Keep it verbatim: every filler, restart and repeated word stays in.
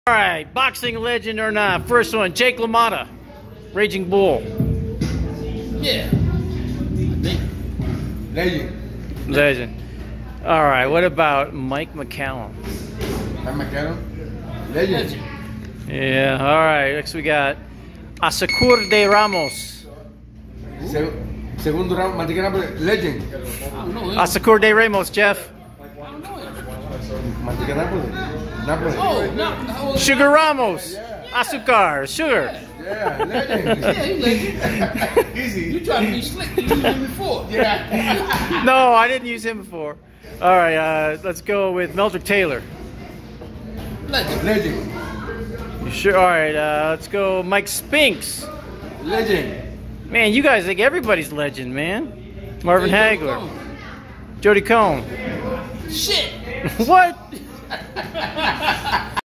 All right, boxing legend or not. First one, Jake LaMotta, Raging Bull. Yeah. Legend. Legend. All right, what about Mike McCallum? Mike McCallum. Legend. Legend. Yeah, all right. Next we got Asakur de Ramos. Se segundo round, Manteca Legend. I don't know him. Asakur de Ramos, Jeff. I don't know him. Manteca Napoli. Napoli. Oh, no. no Sugar Ramos. Azúcar, sugar. Yeah, legend. Yeah, he legend. Easy. You tried to be slick. You used him before. Yeah. No, I didn't use him before. All right, uh, let's go with Meldrick Taylor. Legend. Legend. You sure? All right, uh, let's go Mike Spinks. Legend. Man, you guys think everybody's legend, man. Marvin Hey, Hagler. Jody Cohn. Shit. What?